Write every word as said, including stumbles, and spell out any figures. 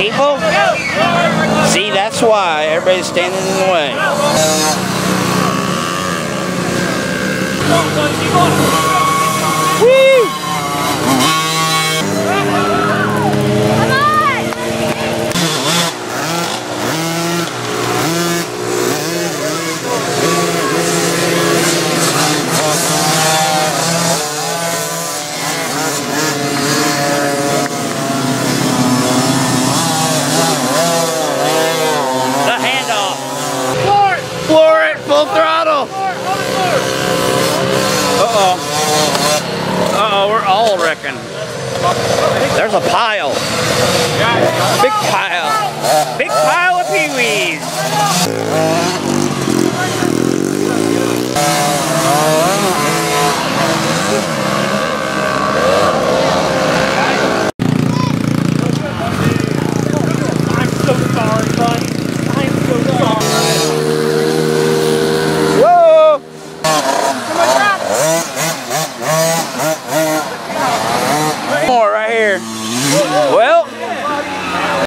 people? See, that's why everybody's standing in the way. Woo! Full throttle! Uh-oh. Uh-oh, we're all wrecking. There's a pile. Big pile. Big pile of peewees.